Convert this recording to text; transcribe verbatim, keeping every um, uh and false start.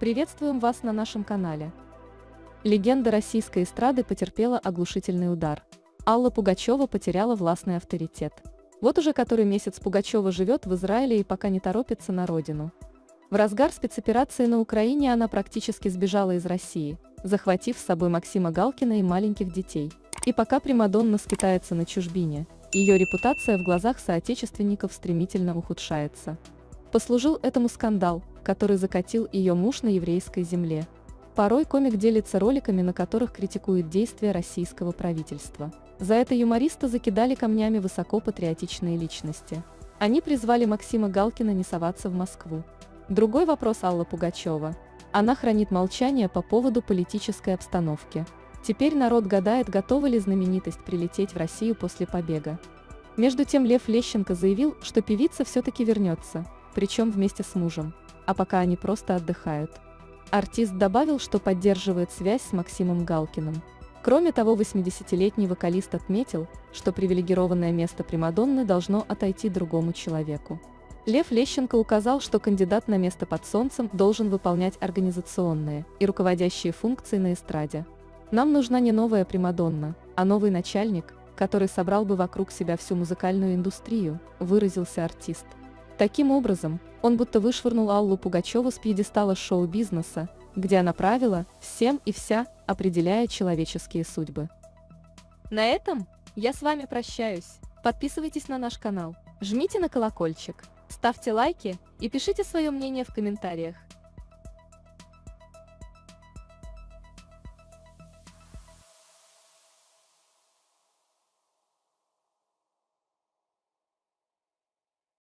Приветствуем вас на нашем канале. Легенда российской эстрады потерпела оглушительный удар. Алла Пугачева потеряла властный авторитет. Вот уже который месяц Пугачева живет в Израиле и пока не торопится на родину. В разгар спецоперации на Украине она практически сбежала из России, захватив с собой Максима Галкина и маленьких детей. И пока примадонна скитается на чужбине, ее репутация в глазах соотечественников стремительно ухудшается. Послужил этому скандал, который закатил ее муж на еврейской земле. Порой комик делится роликами, на которых критикует действия российского правительства. За это юмориста закидали камнями высокопатриотичные личности. Они призвали Максима Галкина не соваться в Москву. Другой вопрос Алла Пугачева. Она хранит молчание по поводу политической обстановки. Теперь народ гадает, готова ли знаменитость прилететь в Россию после побега. Между тем Лев Лещенко заявил, что певица все-таки вернется, причем вместе с мужем, а пока они просто отдыхают. Артист добавил, что поддерживает связь с Максимом Галкиным. Кроме того, восьмидесятилетний вокалист отметил, что привилегированное место примадонны должно отойти другому человеку. Лев Лещенко указал, что кандидат на место под солнцем должен выполнять организационные и руководящие функции на эстраде. «Нам нужна не новая примадонна, а новый начальник, который собрал бы вокруг себя всю музыкальную индустрию», выразился артист. Таким образом, он будто вышвырнул Аллу Пугачеву с пьедестала шоу-бизнеса, где она правила всем и вся, определяя человеческие судьбы. На этом я с вами прощаюсь. Подписывайтесь на наш канал, жмите на колокольчик, ставьте лайки и пишите свое мнение в комментариях.